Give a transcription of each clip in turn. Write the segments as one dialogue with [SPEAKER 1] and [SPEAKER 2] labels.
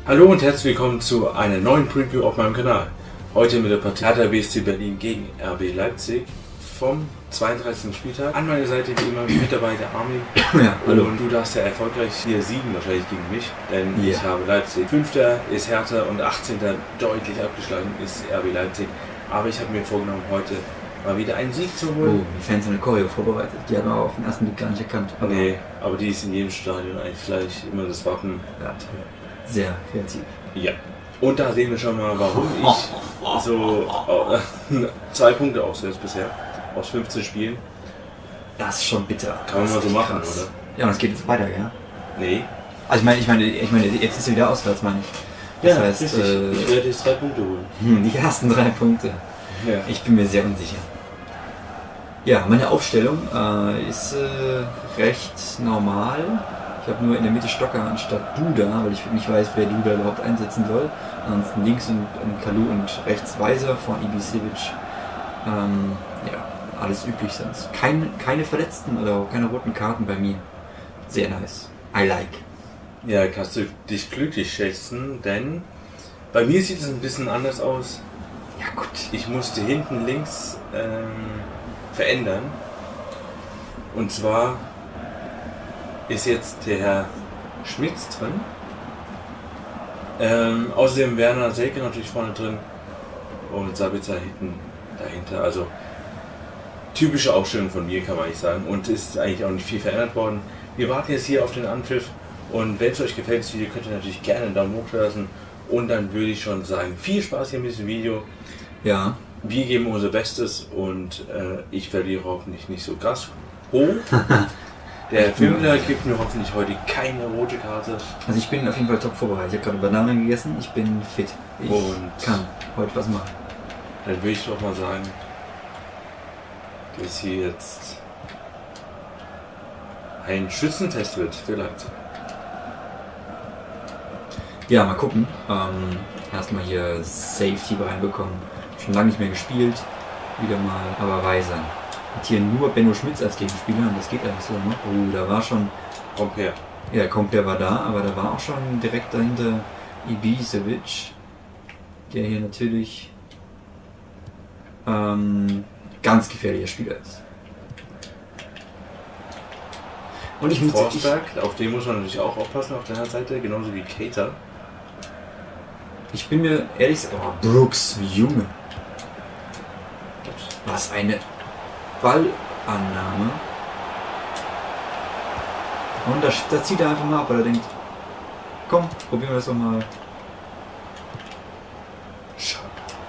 [SPEAKER 1] Hallo und herzlich willkommen zu einer neuen Preview auf meinem Kanal. Heute mit der Partie Hertha BSC Berlin gegen RB Leipzig vom 32. Spieltag. An meiner Seite wie immer mit dabei der Armin.
[SPEAKER 2] Ja, hallo.
[SPEAKER 1] Und du darfst ja erfolgreich hier siegen, wahrscheinlich gegen mich, denn
[SPEAKER 2] Ja.
[SPEAKER 1] ich habe Leipzig. 5. ist Hertha und 18. deutlich abgeschlagen ist RB Leipzig. Aber ich habe mir vorgenommen, heute mal wieder einen Sieg zu
[SPEAKER 2] Oh,
[SPEAKER 1] holen.
[SPEAKER 2] die Fans haben eine Choreo vorbereitet. Die haben wir auf den ersten Blick gar nicht erkannt. Aber
[SPEAKER 1] Nee, aber die ist in jedem Stadion eigentlich gleich immer das Wappen.
[SPEAKER 2] ja, sehr kreativ.
[SPEAKER 1] Ja. Und da sehen wir schon mal, warum ich so 2 Punkte auswärts bisher aus 15 Spielen.
[SPEAKER 2] Das ist schon bitter.
[SPEAKER 1] Kann man mal so machen,
[SPEAKER 2] krass.
[SPEAKER 1] oder?
[SPEAKER 2] Ja, und es geht jetzt weiter, ja?
[SPEAKER 1] Nee.
[SPEAKER 2] Also ich meine, jetzt ist er wieder auswärts, meine ich. Das heißt,
[SPEAKER 1] richtig. Ich werde jetzt 3 Punkte holen.
[SPEAKER 2] die ersten 3 Punkte.
[SPEAKER 1] Ja.
[SPEAKER 2] Ich bin mir sehr unsicher. Ja, meine Aufstellung ist recht normal. Ich habe nur in der Mitte Stocker anstatt Duda, weil ich nicht weiß, wer Duda überhaupt einsetzen soll. Ansonsten links und Kalu und rechts Weiser, vorne Ibisevic. Ja, alles üblich sonst. Keine Verletzten oder auch keine roten Karten bei mir. Sehr nice. I like.
[SPEAKER 1] Ja, kannst du dich glücklich schätzen, denn bei mir sieht es ein bisschen anders aus.
[SPEAKER 2] Ja gut.
[SPEAKER 1] Ich musste hinten links verändern. Und zwar ist jetzt der Herr Schmitz drin. Außerdem Werner Selke natürlich vorne drin und Sabitzer hinten dahinter. Also typische Aufstellung von mir, kann man eigentlich sagen. Und ist eigentlich auch nicht viel verändert worden. Wir warten jetzt hier auf den Anpfiff. Und wenn es euch gefällt, das Video, könnt ihr natürlich gerne einen Daumen hoch lassen. Und dann würde ich schon sagen, viel Spaß hier mit diesem Video.
[SPEAKER 2] Ja.
[SPEAKER 1] Wir geben unser Bestes und ich verliere hoffentlich nicht so krass hoch. Der Filmler gibt mir hoffentlich heute keine rote Karte.
[SPEAKER 2] Also ich bin auf jeden Fall top vorbereitet. Ich habe gerade Bananen gegessen. Ich bin fit. Ich
[SPEAKER 1] Und
[SPEAKER 2] kann heute was machen.
[SPEAKER 1] Dann würde ich doch mal sagen, dass hier jetzt ein Schützentest wird für Leipzig.
[SPEAKER 2] Ja, mal gucken. Erstmal hier Safety reinbekommen. Schon lange nicht mehr gespielt. Wieder mal, aber Weiser. Hat hier nur Benno Schmitz als Gegenspieler und das geht eigentlich so, ne? Oh, da war schon.
[SPEAKER 1] Compare.
[SPEAKER 2] Ja, Compare war da, aber da war auch schon direkt dahinter Ibisevic. Der hier natürlich ganz gefährlicher Spieler ist. Und ich muss.
[SPEAKER 1] Forsberg, auf den muss man natürlich auch aufpassen auf der Seite, genauso wie Keita.
[SPEAKER 2] Ich bin mir ehrlich gesagt. Oh, Brooks, Junge. Was eine Ballannahme. Und da zieht er einfach mal ab, weil er denkt, komm, probieren wir das doch mal.
[SPEAKER 1] Schade.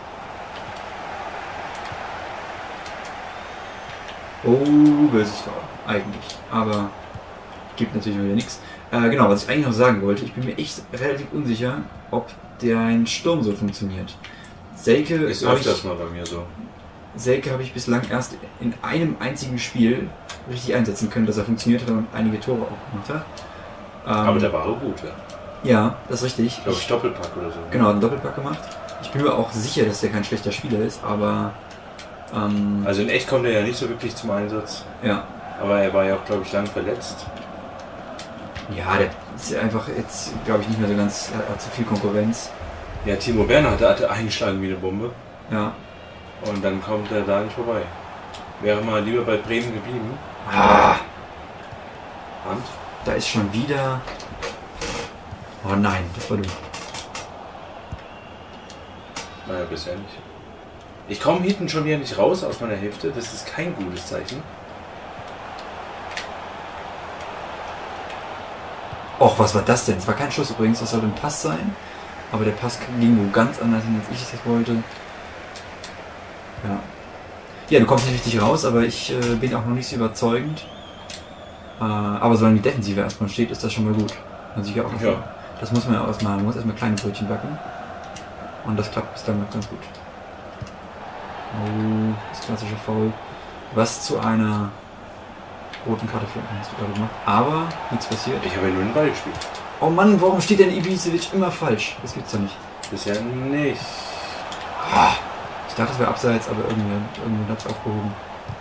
[SPEAKER 2] Oh, böses Foul, eigentlich. Aber gibt natürlich wieder nichts. Genau, was ich eigentlich noch sagen wollte, ich bin mir echt relativ unsicher, ob der Sturm so funktioniert. Selke
[SPEAKER 1] Ist öfters mal bei mir so.
[SPEAKER 2] Selke habe ich bislang erst in einem einzigen Spiel richtig einsetzen können, dass er funktioniert hat und einige Tore auch gemacht hat.
[SPEAKER 1] Aber der war auch gut, ja.
[SPEAKER 2] Ja, das ist richtig.
[SPEAKER 1] Glaube ich, Doppelpack oder so.
[SPEAKER 2] Genau, einen Doppelpack gemacht. Ich bin mir auch sicher, dass der kein schlechter Spieler ist, aber
[SPEAKER 1] Also in echt kommt er ja nicht so wirklich zum Einsatz.
[SPEAKER 2] ja.
[SPEAKER 1] Aber er war ja auch, glaube ich, lang verletzt.
[SPEAKER 2] Ja, der ist einfach jetzt, glaube ich, nicht mehr so ganz, hat zu viel Konkurrenz.
[SPEAKER 1] Ja, Timo Werner hatte eingeschlagen wie eine Bombe.
[SPEAKER 2] Ja.
[SPEAKER 1] Und dann kommt er da nicht vorbei. Wäre mal lieber bei Bremen geblieben.
[SPEAKER 2] Ah,
[SPEAKER 1] Hand.
[SPEAKER 2] da ist schon wieder. Oh nein, das war du.
[SPEAKER 1] Naja, bisher nicht. Ich komme hinten schon wieder nicht raus aus meiner Hälfte. Das ist kein gutes Zeichen.
[SPEAKER 2] Och, was war das denn? Es war kein Schuss übrigens, das sollte ein Pass sein. Aber der Pass ging wo ganz anders hin, als ich es wollte. Ja. Ja, du kommst nicht richtig raus, aber ich bin auch noch nicht so überzeugend. Aber solange die Defensive erstmal steht, ist das schon mal gut. Also ich auch
[SPEAKER 1] Ja.
[SPEAKER 2] Das muss man ja erstmal, man muss erstmal kleine Brötchen backen. Und das klappt bislang noch ganz gut. Oh, das klassische Foul. Was zu einer roten Karte für hast du gerade gemacht. Aber nichts passiert.
[SPEAKER 1] Ich habe ja nur den Ball gespielt.
[SPEAKER 2] Oh Mann, warum steht denn Ibisevic immer falsch? Das gibt's doch nicht.
[SPEAKER 1] Bisher nicht.
[SPEAKER 2] Ich dachte, es wäre abseits, aber irgendjemand hat es aufgehoben.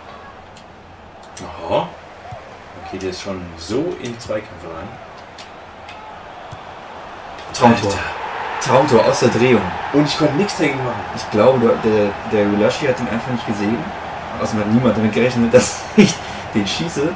[SPEAKER 1] Aha. Okay, der ist schon so in Zweikämpfe rein.
[SPEAKER 2] Traumtor.
[SPEAKER 1] Alter.
[SPEAKER 2] Traumtor aus der Drehung.
[SPEAKER 1] Und ich konnte nichts dagegen machen.
[SPEAKER 2] Ich glaube, der Gulaschi hat ihn einfach nicht gesehen. Außerdem hat niemand damit gerechnet, dass ich den schieße.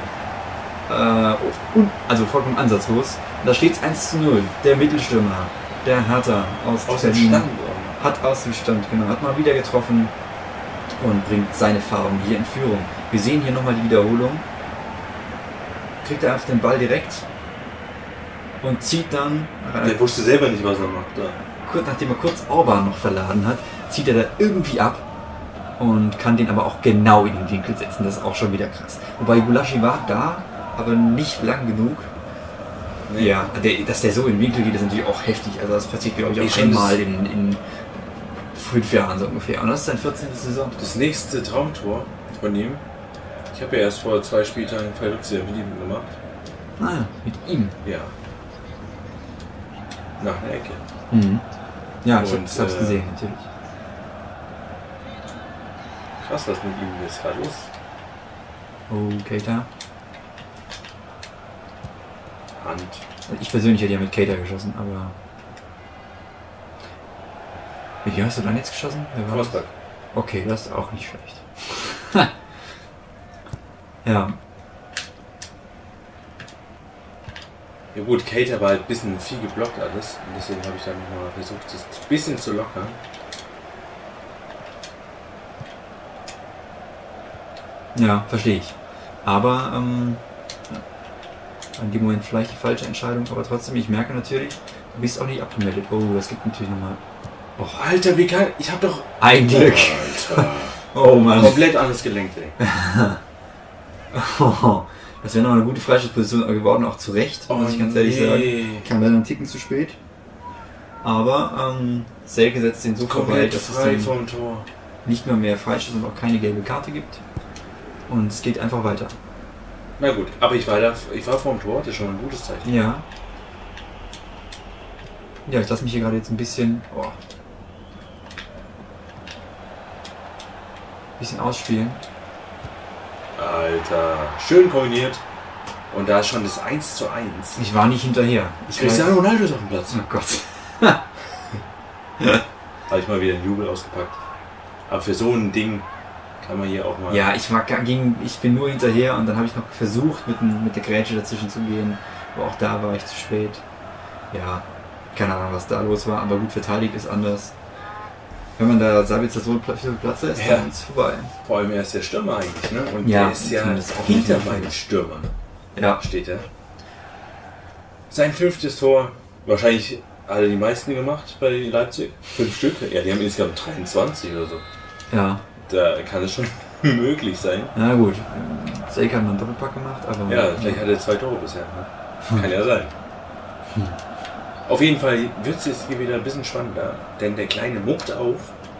[SPEAKER 2] Also vollkommen ansatzlos. Und da steht es 1:0. Der Mittelstürmer, der Hertha aus
[SPEAKER 1] dem
[SPEAKER 2] Berlin,
[SPEAKER 1] Stand.
[SPEAKER 2] hat aus dem Stand, genau, hat mal wieder getroffen und bringt seine Farben hier in Führung. Wir sehen hier nochmal die Wiederholung. Kriegt er einfach den Ball direkt und zieht dann...
[SPEAKER 1] Der wusste selber nicht, was er macht. Ja.
[SPEAKER 2] Nachdem er kurz Orban noch verladen hat, zieht er da irgendwie ab und kann den aber auch genau in den Winkel setzen. Das ist auch schon wieder krass. Wobei Gulaschi war da, aber nicht lang genug. Nee. Ja, dass der so in den Winkel geht, ist natürlich auch heftig. Also das passiert, glaube ich, auch einmal in 5 Jahren so ungefähr. Und das ist sein 14. Saison.
[SPEAKER 1] Das nächste Traumtor von ihm. Ich habe ja erst vor 2 Spieltagen Verrückte mit ihm gemacht.
[SPEAKER 2] Ah, mit ihm?
[SPEAKER 1] Ja. Nach einer Ecke.
[SPEAKER 2] Mhm. Ja, ich hab's gesehen, natürlich.
[SPEAKER 1] Krass, was mit ihm jetzt gerade los.
[SPEAKER 2] Oh, Keita.
[SPEAKER 1] Hand.
[SPEAKER 2] Ich persönlich hätte ja mit Keita geschossen, aber... Wie hast du dann jetzt geschossen?
[SPEAKER 1] Forsberg.
[SPEAKER 2] Okay, das ist auch nicht schlecht. Ja.
[SPEAKER 1] Ja gut, Keita war halt ein bisschen viel geblockt alles. Und deswegen habe ich dann mal versucht, das ein bisschen zu lockern.
[SPEAKER 2] Ja, verstehe ich. Aber in dem Moment vielleicht die falsche Entscheidung, aber trotzdem, ich merke natürlich, du bist auch nicht abgemeldet. Oh, das gibt natürlich nochmal...
[SPEAKER 1] Oh, Alter, wie kann... Ich hab doch...
[SPEAKER 2] Ein Glück.
[SPEAKER 1] Alter.
[SPEAKER 2] Oh Mann.
[SPEAKER 1] Komplett anders gelenkt, ey.
[SPEAKER 2] Das wäre noch eine gute Freistoßposition geworden, auch zu Recht, muss ich ganz ehrlich sagen. Kam leider einen Ticken zu spät. Aber Selke setzt den so vorbei, dass
[SPEAKER 1] frei vom Tor.
[SPEAKER 2] Nicht mehr Freistoß und auch keine gelbe Karte gibt. Und es geht einfach weiter.
[SPEAKER 1] Na gut, aber ich war vorm Tor, das ist schon ein gutes Zeichen.
[SPEAKER 2] Ja. Ja, ich lasse mich hier gerade jetzt ein bisschen... bisschen ausspielen.
[SPEAKER 1] Alter, schön kombiniert. Und da ist schon das 1:1.
[SPEAKER 2] Ich war nicht hinterher.
[SPEAKER 1] Cristiano Ronaldo ist auf dem Platz.
[SPEAKER 2] Oh Gott.
[SPEAKER 1] Habe ich mal wieder einen Jubel ausgepackt. Aber für so ein Ding kann man hier auch mal...
[SPEAKER 2] Ja, ich bin nur hinterher und dann habe ich noch versucht, mit der Grätsche dazwischen zu gehen. Aber auch da war ich zu spät. Ja, keine Ahnung, was da los war, aber gut verteidigt ist anders. Wenn man da Sabitzer so viel Platz lässt, dann ist es vorbei.
[SPEAKER 1] Vor allem er ist der Stürmer eigentlich, ne? Und
[SPEAKER 2] ja,
[SPEAKER 1] der ist ja hinter meinen Stürmern. Ja. Steht er. Sein 5. Tor. Wahrscheinlich alle die meisten gemacht bei Leipzig. 5 Stück. Ja, die haben insgesamt 23 oder so.
[SPEAKER 2] Ja.
[SPEAKER 1] Da kann es schon möglich sein.
[SPEAKER 2] Na gut. Selke hat mal einen Doppelpack gemacht, aber...
[SPEAKER 1] Ja, vielleicht hat er 2 Tore bisher. Ne? Kann ja sein. Auf jeden Fall wird es jetzt hier wieder ein bisschen spannender, denn der Kleine muckt auf.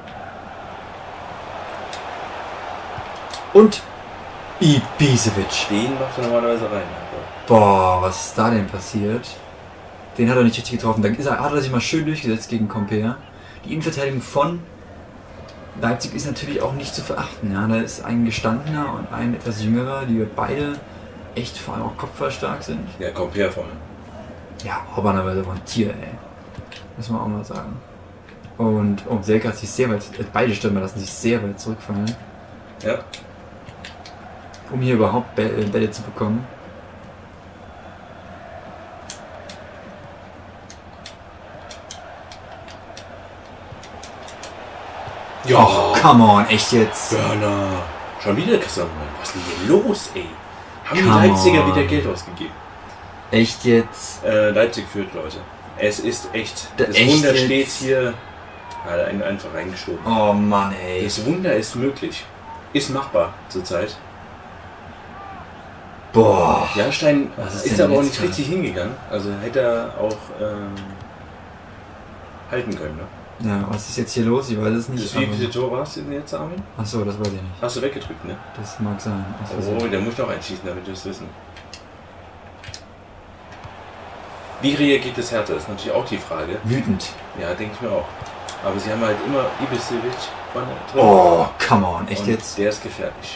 [SPEAKER 2] Und Ibisevic.
[SPEAKER 1] Den macht er normalerweise rein.
[SPEAKER 2] Boah, was ist da denn passiert? Den hat er nicht richtig getroffen. Dann hat er sich mal schön durchgesetzt gegen Comper. Die Innenverteidigung von Leipzig ist natürlich auch nicht zu verachten. Ja? Da ist ein gestandener und ein etwas jüngerer, die beide echt vor allem auch kopfballstark sind.
[SPEAKER 1] Ja, Comper vor allem.
[SPEAKER 2] Ja, Orban aber so ein Tier, ey. Muss man auch mal sagen. Und Selke hat sich sehr weit, beide Stürmer lassen sich sehr weit zurückfallen.
[SPEAKER 1] Ja.
[SPEAKER 2] Um hier überhaupt Bälle zu bekommen.
[SPEAKER 1] Ja.
[SPEAKER 2] Oh, come on, echt jetzt?
[SPEAKER 1] Burner. Schon wieder Christian. Was ist denn hier los, ey? Haben die Leipziger wieder Geld ausgegeben?
[SPEAKER 2] Echt jetzt?
[SPEAKER 1] Leipzig führt, Leute. Es ist echt. Das Wunder jetzt? Steht hier. Hat er einfach reingeschoben.
[SPEAKER 2] Oh Mann, ey.
[SPEAKER 1] Das Wunder ist möglich. Ist machbar zurzeit.
[SPEAKER 2] Boah.
[SPEAKER 1] Jahrstein ist aber auch nicht richtig hingegangen. Also hätte er auch halten können, ne?
[SPEAKER 2] Ja, was ist jetzt hier los? Ich weiß es nicht.
[SPEAKER 1] Wie viele Tor warst du denn jetzt, Armin?
[SPEAKER 2] Achso, das weiß ich nicht.
[SPEAKER 1] Hast du weggedrückt, ne?
[SPEAKER 2] Das mag sein.
[SPEAKER 1] Oh, der muss noch einschießen, damit wir es wissen. Wie reagiert das Hertha? Das ist natürlich auch die Frage.
[SPEAKER 2] Wütend.
[SPEAKER 1] Ja, denke ich mir auch. Aber sie haben halt immer Ibisevic drin.
[SPEAKER 2] Oh, come on, echt jetzt?
[SPEAKER 1] Der ist gefährlich.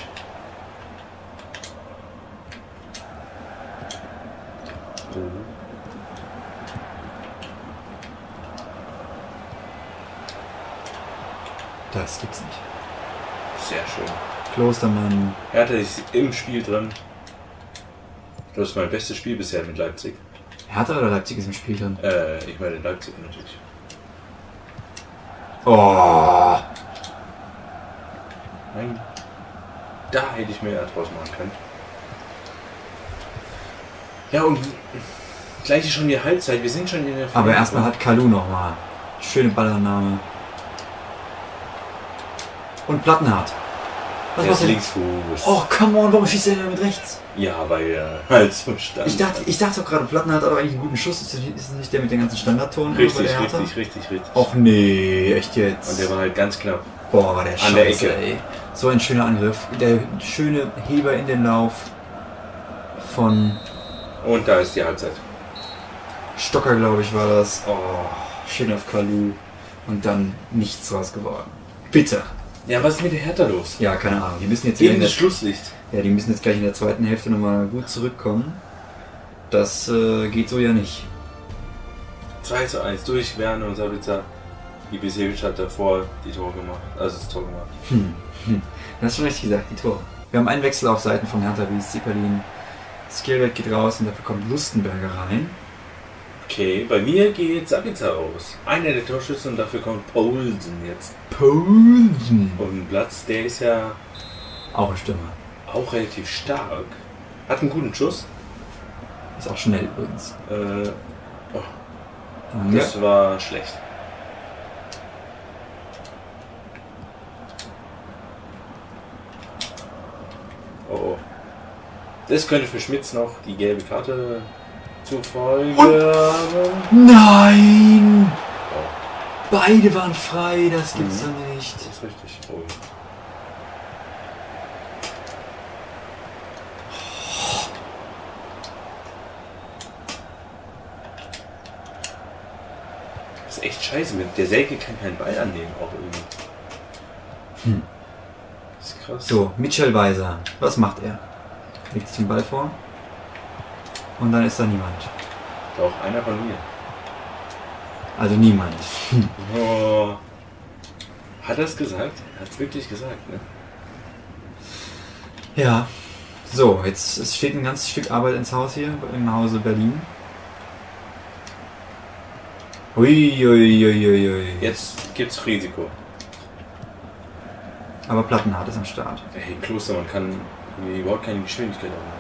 [SPEAKER 2] Das gibt's nicht.
[SPEAKER 1] Sehr schön.
[SPEAKER 2] Klostermann.
[SPEAKER 1] Hertha ist im Spiel drin. Das ist mein bestes Spiel bisher mit Leipzig.
[SPEAKER 2] Hertha oder Leipzig ist im Spiel drin?
[SPEAKER 1] Ich meine Leipzig natürlich.
[SPEAKER 2] Oh!
[SPEAKER 1] Nein. Da hätte ich mehr draus machen können. Ja, und gleich ist schon die Halbzeit. Wir sind schon in der
[SPEAKER 2] Aber erstmal hat Kalu nochmal. Schöne Ballannahme. Und Plattenhardt. Was
[SPEAKER 1] Er ist
[SPEAKER 2] denn?
[SPEAKER 1] Linksfuß.
[SPEAKER 2] Oh, come on, warum schießt er denn mit rechts?
[SPEAKER 1] Ja, weil er halt so stand.
[SPEAKER 2] Ich dachte doch gerade, Plattenhardt hat aber eigentlich einen guten Schuss. Ist das nicht der mit den ganzen Standardtoren?
[SPEAKER 1] Richtig.
[SPEAKER 2] Och nee, echt jetzt.
[SPEAKER 1] Und der war halt ganz knapp.
[SPEAKER 2] Boah, war der
[SPEAKER 1] An
[SPEAKER 2] scheiße,
[SPEAKER 1] der Ecke.
[SPEAKER 2] ey. So ein schöner Angriff. Der schöne Heber in den Lauf von
[SPEAKER 1] Und da ist die Halbzeit.
[SPEAKER 2] Stocker, glaube ich, war das. Oh, schön auf Kalu. Und dann nichts raus geworden. Bitte.
[SPEAKER 1] Ja, was ist mit der Hertha los?
[SPEAKER 2] Ja, keine Ahnung. Die müssen jetzt
[SPEAKER 1] Gegen das Schlusslicht.
[SPEAKER 2] Ja, die müssen jetzt gleich in der zweiten Hälfte nochmal gut zurückkommen. Das geht so ja nicht.
[SPEAKER 1] 2:1 durch Werner und Sabitzer. Ibisevic hat davor die Tore gemacht. Also das Tor gemacht.
[SPEAKER 2] Du hast schon richtig gesagt, die Tore. Wir haben einen Wechsel auf Seiten von Hertha BSC Berlin. Skillwert geht raus und dafür kommt Lustenberger rein.
[SPEAKER 1] Okay, bei mir geht Sabitzer raus. Einer der Torschützen und dafür kommt Poulsen jetzt.
[SPEAKER 2] Poulsen.
[SPEAKER 1] Und Platz, der ist ja
[SPEAKER 2] Auch ein Stürmer.
[SPEAKER 1] auch relativ stark. Hat einen guten Schuss.
[SPEAKER 2] Ist auch schnell übrigens.
[SPEAKER 1] Das war schlecht. Oh. Das könnte für Schmitz noch die gelbe Karte zur Folge haben.
[SPEAKER 2] Nein!
[SPEAKER 1] Oh,
[SPEAKER 2] Beide waren frei, das gibt's doch nicht.
[SPEAKER 1] das ist richtig. Oh. Das ist echt scheiße. Der Selke kann keinen Ball annehmen, auch irgendwie. Das ist krass.
[SPEAKER 2] So, Mitchell Weiser. Was macht er? Legt sich den Ball vor. Und dann ist da niemand.
[SPEAKER 1] Doch, einer von mir.
[SPEAKER 2] Also niemand.
[SPEAKER 1] Oh. Hat er es gesagt? Er hat es wirklich gesagt, ne?
[SPEAKER 2] Ja. So, jetzt es steht ein ganzes Stück Arbeit ins Haus hier, im Hause Berlin. Uiuiuiui.
[SPEAKER 1] Jetzt gibt's Risiko.
[SPEAKER 2] Aber Plattenhardt ist am Start.
[SPEAKER 1] Ey, Klostermann kann überhaupt keine Geschwindigkeit haben.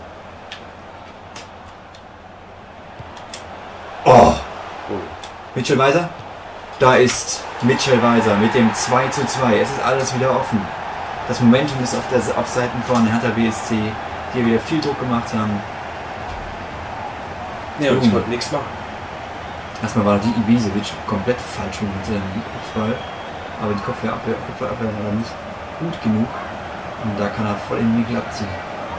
[SPEAKER 2] Oh!
[SPEAKER 1] Oh.
[SPEAKER 2] Mitchell Weiser? Da ist Mitchell Weiser mit dem 2:2. Es ist alles wieder offen. Das Momentum ist auf Seiten von Hertha BSC, die wieder viel Druck gemacht haben.
[SPEAKER 1] Ja, und ich konnte nichts machen.
[SPEAKER 2] Erstmal war die Ibisevic komplett falsch mit seinem Kopfball. Aber die Kopfballabwehr war dann nicht gut genug. Und da kann er voll in den Winkel abziehen.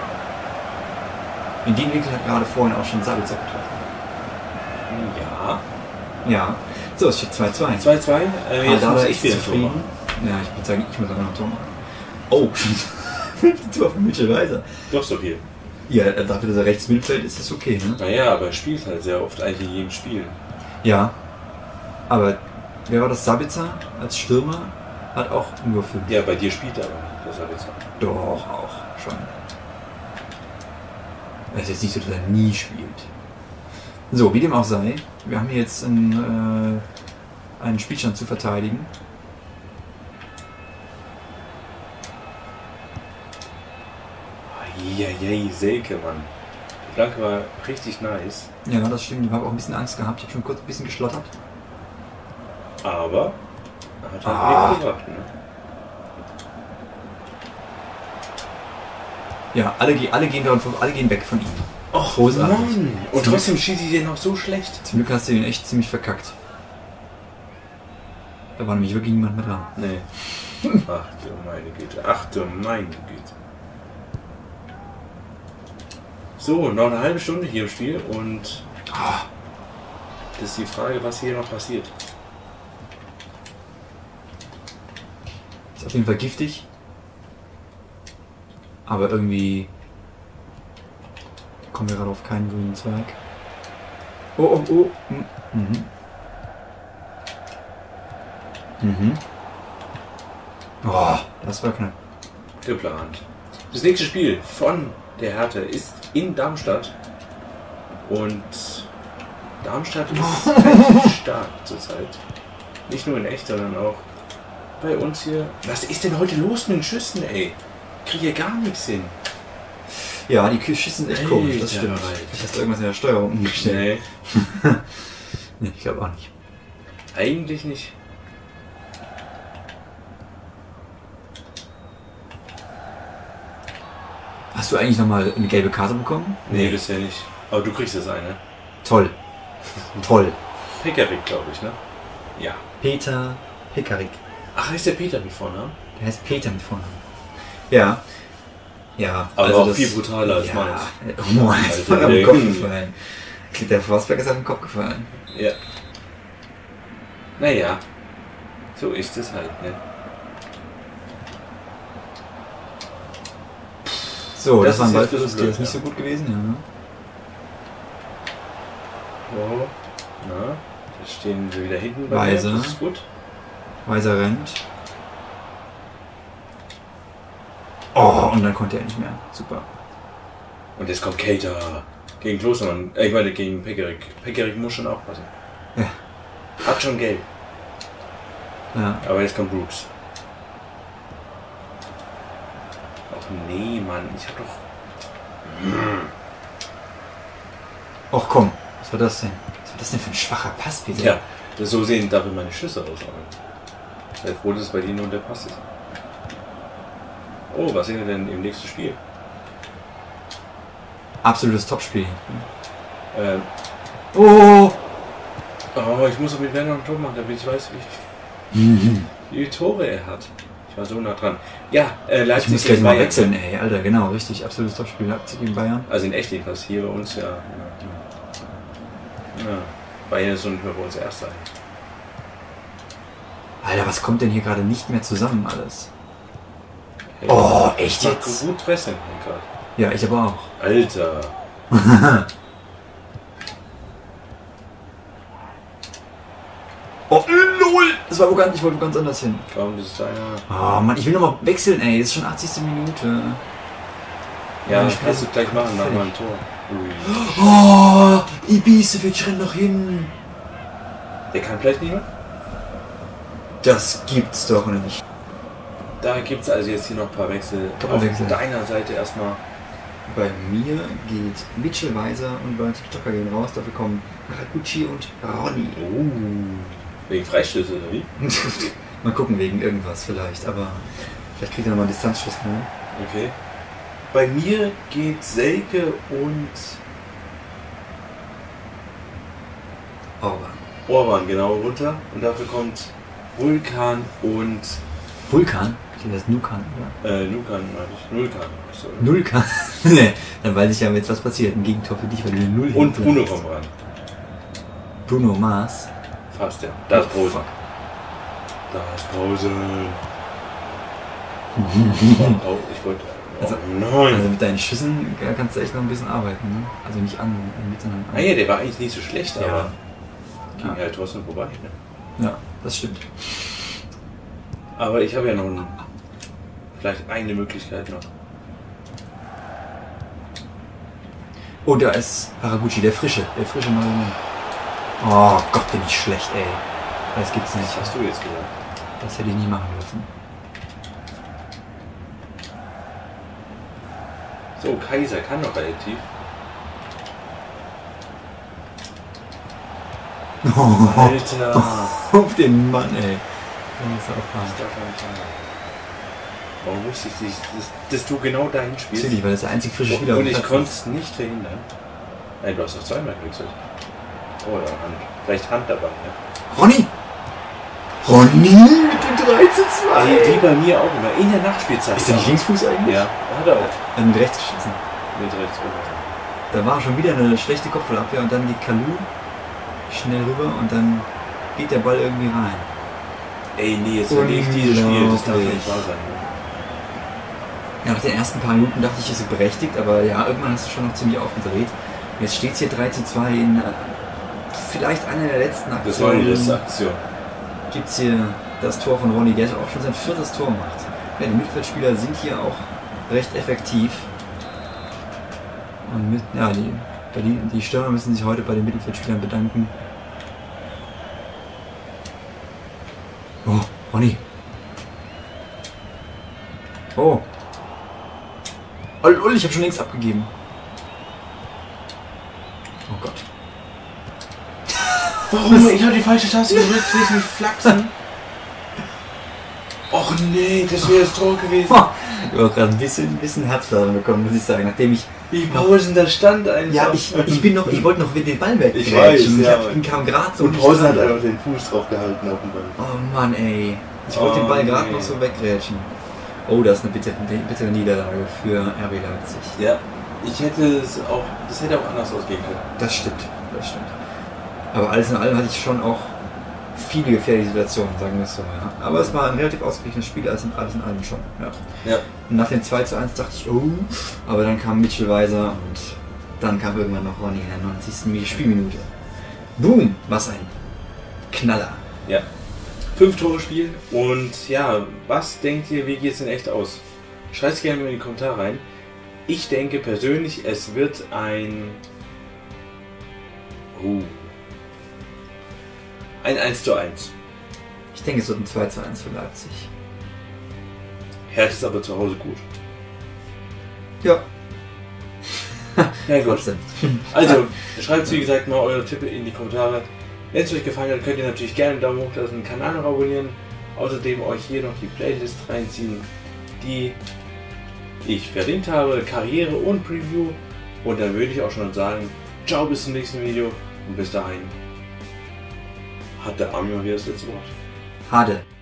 [SPEAKER 2] In den Winkel hat gerade vorhin auch schon Sabitzer getroffen.
[SPEAKER 1] Ja.
[SPEAKER 2] Ja. So, es steht 2:2.
[SPEAKER 1] 2:2. Jetzt muss ich wieder
[SPEAKER 2] zufrieden.
[SPEAKER 1] machen.
[SPEAKER 2] Ja, ich würde sagen, ich muss auch noch ein Tor machen. Oh, 5. Tor von Mitchell Weiser.
[SPEAKER 1] Doch so viel.
[SPEAKER 2] Ja, dafür, dass er rechts Mittelfeld ist, ist okay, ne?
[SPEAKER 1] Naja, aber er spielt halt sehr oft eigentlich in jedem Spiel.
[SPEAKER 2] Ja. Aber wer war das? Sabitzer als Stürmer hat auch nur 5.
[SPEAKER 1] Ja, bei dir spielt er aber nicht, das habe ich gesagt.
[SPEAKER 2] Doch, auch schon. Es ist jetzt nicht so, dass er nie spielt. So, wie dem auch sei, wir haben hier jetzt einen Spielstand zu verteidigen.
[SPEAKER 1] Eieiei, Selke, Mann. Die Flanke war richtig nice.
[SPEAKER 2] Ja, das stimmt. Ich habe auch ein bisschen Angst gehabt. Ich habe schon kurz ein bisschen geschlottert.
[SPEAKER 1] Aber hat halt nichts gebracht, ne?
[SPEAKER 2] Ja, alle gehen weg von ihm.
[SPEAKER 1] Och,
[SPEAKER 2] großartig.
[SPEAKER 1] Mann. Und trotzdem schießt sie den noch so schlecht.
[SPEAKER 2] Zum Glück hast du ihn echt ziemlich verkackt. Da war nämlich wirklich niemand mehr dran.
[SPEAKER 1] Nee. Ach du meine Güte. Ach du meine Güte. So, noch eine halbe Stunde hier im Spiel und das ist die Frage, was hier noch passiert.
[SPEAKER 2] Ist auf jeden Fall giftig. Aber irgendwie kommen wir gerade auf keinen grünen Zweig. Oh. Oh, das war knapp.
[SPEAKER 1] Geplant. Das nächste Spiel von der Hertha ist in Darmstadt. Und Darmstadt ist relativ stark zurzeit. Nicht nur in echt, sondern auch bei uns hier. Was ist denn heute los mit den Schüssen, ey? Ich kriege hier gar nichts hin.
[SPEAKER 2] Ja, die Schüsse sind echt komisch, das
[SPEAKER 1] Alter,
[SPEAKER 2] stimmt.
[SPEAKER 1] Alter.
[SPEAKER 2] Vielleicht hast du irgendwas in der Steuerung umgestellt.
[SPEAKER 1] Nee,
[SPEAKER 2] Nee, ich glaube auch nicht.
[SPEAKER 1] eigentlich nicht.
[SPEAKER 2] Hast du eigentlich nochmal eine gelbe Karte bekommen?
[SPEAKER 1] Nee, bisher nicht. Aber du kriegst jetzt eine.
[SPEAKER 2] Toll. Toll.
[SPEAKER 1] Pekarik, glaube ich, ne? Ja.
[SPEAKER 2] Peter Pekarik.
[SPEAKER 1] Ach, heißt der Peter mit Vornamen?
[SPEAKER 2] Der heißt Peter mit Vornamen. Ja. Ja.
[SPEAKER 1] Aber
[SPEAKER 2] also
[SPEAKER 1] auch
[SPEAKER 2] das,
[SPEAKER 1] viel brutaler als
[SPEAKER 2] ja.
[SPEAKER 1] meins.
[SPEAKER 2] Oh, ist
[SPEAKER 1] Also
[SPEAKER 2] voll am
[SPEAKER 1] der-
[SPEAKER 2] Kopf gefallen. Der Forsberg ist auf den Kopf gefallen.
[SPEAKER 1] Ja. Naja. So ist es halt, ne?
[SPEAKER 2] So,
[SPEAKER 1] Das
[SPEAKER 2] das, war ein
[SPEAKER 1] ist jetzt
[SPEAKER 2] Ballverlust,
[SPEAKER 1] ein
[SPEAKER 2] der
[SPEAKER 1] bisschen
[SPEAKER 2] ist nicht so
[SPEAKER 1] blöd,
[SPEAKER 2] gut gewesen,
[SPEAKER 1] Oh. Na, jetzt stehen sie wieder hinten bei
[SPEAKER 2] Weise.
[SPEAKER 1] mir. Das ist gut.
[SPEAKER 2] ja. Weiser rennt. Oh, und dann konnte er nicht mehr. Super.
[SPEAKER 1] Und jetzt kommt Keita gegen Klostermann. Ich meine gegen Pekarik. Pekarik muss schon aufpassen.
[SPEAKER 2] Ja.
[SPEAKER 1] Hat schon gelb.
[SPEAKER 2] Ja.
[SPEAKER 1] Aber jetzt kommt Brooks. Ach nee, Mann. Ich hab doch...
[SPEAKER 2] Och komm, was war das denn? Was war das denn für ein schwacher Pass, Peter?
[SPEAKER 1] Ja, so sehen dafür meine Schüsse aus. Sei froh, dass es bei dir nur der Pass ist. Oh, was sehen wir denn im nächsten Spiel?
[SPEAKER 2] Absolutes Topspiel.
[SPEAKER 1] Oh, ich muss mit Werner ein Tor machen, damit ich weiß, wie viele Tore er hat. Ich war so nah dran. Ja,
[SPEAKER 2] Ich
[SPEAKER 1] Leipzig
[SPEAKER 2] muss gleich
[SPEAKER 1] gegen
[SPEAKER 2] mal
[SPEAKER 1] Bayern.
[SPEAKER 2] wechseln, ey, Alter, genau, richtig. Absolutes Topspiel. Leipzig gegen Bayern.
[SPEAKER 1] Also in echt jedenfalls, hier bei uns ja. Ja. Bayern ist so nicht mehr bei uns Erster.
[SPEAKER 2] Alter, was kommt denn hier gerade nicht mehr zusammen alles?
[SPEAKER 1] Hey,
[SPEAKER 2] Oh, echt
[SPEAKER 1] mach
[SPEAKER 2] jetzt?
[SPEAKER 1] gut Pressing gerade.
[SPEAKER 2] Ja, ich aber auch.
[SPEAKER 1] Alter.
[SPEAKER 2] Oh, lol! Das war wo ganz, ich wollte wo ganz anders hin.
[SPEAKER 1] Kaum, das ist einer.
[SPEAKER 2] Oh Mann, ich will nochmal wechseln, ey. Das ist schon 80. Minute.
[SPEAKER 1] Ja,
[SPEAKER 2] Mein
[SPEAKER 1] das
[SPEAKER 2] Spiel
[SPEAKER 1] kannst du
[SPEAKER 2] ist
[SPEAKER 1] gleich machen nach
[SPEAKER 2] fertig.
[SPEAKER 1] meinem Tor. Ui.
[SPEAKER 2] Oh, Ibisevic rennt noch hin.
[SPEAKER 1] Der kann vielleicht nicht mehr?
[SPEAKER 2] Das gibt's doch nicht.
[SPEAKER 1] Da gibt es also jetzt hier noch ein paar Wechsel.
[SPEAKER 2] Doppelwechsel.
[SPEAKER 1] Auf deiner Seite erstmal.
[SPEAKER 2] Bei mir geht Mitchell Weiser und Bernd Stocker gehen raus. Dafür kommen Haraguchi und Ronny.
[SPEAKER 1] Wegen Freistöße oder wie?
[SPEAKER 2] Mal gucken, wegen irgendwas vielleicht. Aber vielleicht kriegt er nochmal einen Distanzschuss. Ne?
[SPEAKER 1] Okay. Bei mir geht Selke und
[SPEAKER 2] Orban.
[SPEAKER 1] Orban genau runter. Und dafür kommt Vulkan und
[SPEAKER 2] Vulkan? Ich denke, das ist Nukan, oder?
[SPEAKER 1] Nukan, meine ich. Nulkan. Sorry.
[SPEAKER 2] Nullkan? Ne, dann weiß ich ja jetzt, was passiert. Ein Gegentor für dich, weil du eine Null
[SPEAKER 1] Und
[SPEAKER 2] hinten
[SPEAKER 1] Bruno
[SPEAKER 2] hast.
[SPEAKER 1] kommt ran.
[SPEAKER 2] Bruno Mars.
[SPEAKER 1] Fast, ja. Da ist
[SPEAKER 2] Oh,
[SPEAKER 1] Pause.
[SPEAKER 2] fuck.
[SPEAKER 1] Da ist Pause. Ich wollte... Oh,
[SPEAKER 2] Also-
[SPEAKER 1] nein.
[SPEAKER 2] Also mit deinen Schüssen kannst du echt noch ein bisschen arbeiten. Ne? Also nicht mit, sondern an.
[SPEAKER 1] Ah ja, der war eigentlich nicht so schlecht,
[SPEAKER 2] Ja.
[SPEAKER 1] aber ging
[SPEAKER 2] Ja.
[SPEAKER 1] halt trotzdem vorbei. Ne?
[SPEAKER 2] Ja, das stimmt.
[SPEAKER 1] Aber ich habe ja noch vielleicht eine Möglichkeit noch.
[SPEAKER 2] Oh, da ist Haraguchi, der frische neue Mann. Oh Gott, bin ich schlecht, ey. Das gibt's nicht.
[SPEAKER 1] Was hast du jetzt gesagt?
[SPEAKER 2] Das hätte ich nie machen dürfen.
[SPEAKER 1] So, Kaiser kann noch relativ. Alter!
[SPEAKER 2] Auf den Mann, ey. Das ist auch
[SPEAKER 1] Das
[SPEAKER 2] hart.
[SPEAKER 1] darf man nicht sagen. Warum wusste ich nicht, dass du genau dahin spielst?
[SPEAKER 2] Natürlich, weil das der einzig frische Spieler
[SPEAKER 1] Und
[SPEAKER 2] auf dem
[SPEAKER 1] ich
[SPEAKER 2] Platz
[SPEAKER 1] konnte
[SPEAKER 2] ist.
[SPEAKER 1] es nicht verhindern. Nein, du hast doch zweimal gewechselt. Oh, ja, Hand. Vielleicht Hand dabei, ne?
[SPEAKER 2] Ronny! Ronny mit dem 3 zu 2!
[SPEAKER 1] Wie bei mir auch immer. In der Nachspielzeit.
[SPEAKER 2] Ist der nicht Linksfuß eigentlich?
[SPEAKER 1] Ja, hat er auch.
[SPEAKER 2] Mit rechts geschossen.
[SPEAKER 1] Mit rechts rüber.
[SPEAKER 2] Da war schon wieder eine schlechte Kopfballabwehr und dann geht Kalu schnell rüber und dann geht der Ball irgendwie rein.
[SPEAKER 1] Ey, nee, jetzt verliere ich dieses Spiel. Das darf
[SPEAKER 2] Unglaublich.
[SPEAKER 1] nicht wahr sein. Ne?
[SPEAKER 2] Ja, nach den ersten paar Minuten dachte ich, ist es berechtigt, aber ja, irgendwann hast du schon noch ziemlich aufgedreht. Jetzt steht es hier 3 zu 2 in vielleicht einer der letzten
[SPEAKER 1] Das war die
[SPEAKER 2] Aktionen.
[SPEAKER 1] letzte Aktion.
[SPEAKER 2] Gibt es hier das Tor von Ronny Gersch auch schon sein 4. Tor macht. Ja, die Mittelfeldspieler sind hier auch recht effektiv. Und die Stürmer müssen sich heute bei den Mittelfeldspielern bedanken. Oh, Ronny. Oh. Ich habe schon längst abgegeben. Oh Gott.
[SPEAKER 1] Warum? Ich habe die falsche Taste gedrückt, ich will mich flachsen. Och nee, das wäre das Tor gewesen.
[SPEAKER 2] Ich habe gerade ein bisschen Herzflattern bekommen, muss ich sagen, nachdem ich...
[SPEAKER 1] Wie Pausen da stand einfach.
[SPEAKER 2] Ja, ich wollte noch den Ball weg.
[SPEAKER 3] Ich weiß, ja.
[SPEAKER 2] Ich kam gerade so.
[SPEAKER 3] Und Pausen hat einfach den Fuß drauf gehalten auf dem Ball.
[SPEAKER 2] Oh Mann, ey. Ich wollte den Ball gerade noch so wegrätschen. Oh, das ist eine bittere Niederlage für RB Leipzig.
[SPEAKER 1] Ja, das hätte auch anders ausgehen können.
[SPEAKER 2] Das stimmt. Aber alles in allem hatte ich schon auch viele gefährliche Situationen, sagen wir es so. Ja. Aber es war ein relativ ausgeglichenes Spiel, alles in allem schon. Ja. Und nach dem 2:1 dachte ich, oh, aber dann kam Mitchell Weiser und dann kam irgendwann noch Ronny in der 90. Spielminute. Boom, was ein Knaller.
[SPEAKER 1] Ja. 5 Tore Spiel und ja, was denkt ihr, wie geht es denn echt aus? Schreibt es gerne mal in die Kommentare rein. Ich denke persönlich, es wird ein 1:1.
[SPEAKER 2] Ich denke, es wird ein 2:1 für Leipzig.
[SPEAKER 1] Hertha ist aber zu Hause gut.
[SPEAKER 2] Ja.
[SPEAKER 1] Ja gut. Also, schreibt wie gesagt mal eure Tipps in die Kommentare. Wenn es euch gefallen hat, könnt ihr natürlich gerne einen Daumen hoch lassen, den Kanal noch abonnieren. Außerdem euch hier noch die Playlist reinziehen, die ich verlinkt habe, Karriere und Preview. Und dann würde ich auch schon sagen, ciao, bis zum nächsten Video und bis dahin hat der Armin wieder das letzte Wort.
[SPEAKER 2] Hade.